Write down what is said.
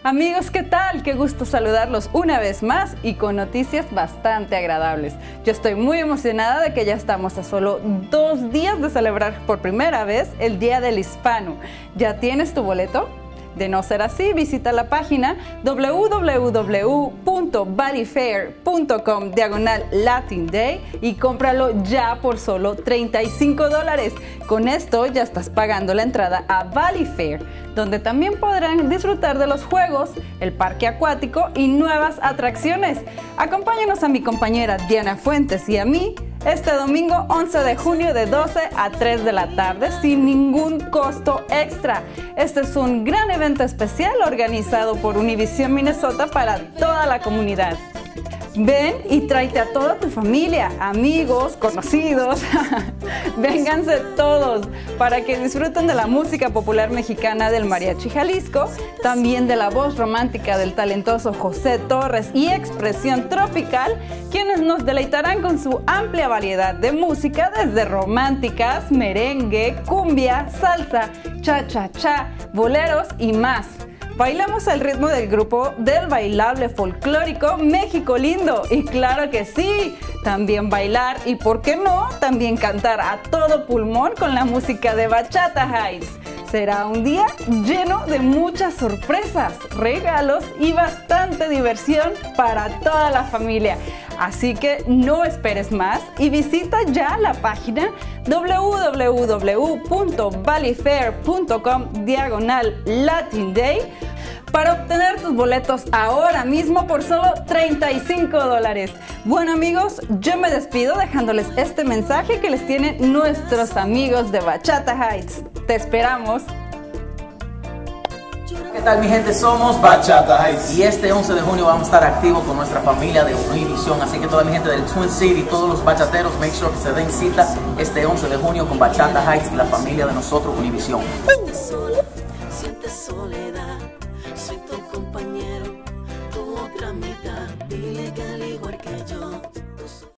Amigos, ¿qué tal? Qué gusto saludarlos una vez más y con noticias bastante agradables. Yo estoy muy emocionada de que ya estamos a solo 2 días de celebrar por primera vez el Día del Hispano. ¿Ya tienes tu boleto? De no ser así, visita la página www.valleyfair.com/Latin Day y cómpralo ya por solo $35. Con esto ya estás pagando la entrada a Valley Fair, donde también podrán disfrutar de los juegos, el parque acuático y nuevas atracciones. Acompáñanos a mi compañera Diana Fuentes y a mí este domingo 11 de junio de 12 a 3 de la tarde sin ningún costo extra. Este es un gran evento especial organizado por Univision Minnesota para toda la comunidad. Ven y tráete a toda tu familia, amigos, conocidos. Vénganse todos para que disfruten de la música popular mexicana del Mariachi Jalisco, también de la voz romántica del talentoso José Torres y Expresión Tropical, quienes nos deleitarán con su amplia variedad de música desde románticas, merengue, cumbia, salsa, cha-cha-cha, boleros y más. Bailamos al ritmo del grupo del bailable folclórico México Lindo y claro que sí, también bailar y por qué no, también cantar a todo pulmón con la música de Bachata Heights. Será un día lleno de muchas sorpresas, regalos y bastante diversión para toda la familia. Así que no esperes más y visita ya la página www.valleyfair.com/Latin Day para obtener tus boletos ahora mismo por solo $35. Bueno amigos, yo me despido dejándoles este mensaje que les tienen nuestros amigos de Bachata Heights. Te esperamos. ¿Qué tal mi gente? Somos Bachata Heights y este 11 de junio vamos a estar activos con nuestra familia de Univision, así que toda mi gente del Twin City, todos los bachateros, make sure que se den cita este 11 de junio con Bachata Heights y la familia de nosotros Univision. Sientes soledad, soy tu compañero, tu otra mitad, dile que al igual que yo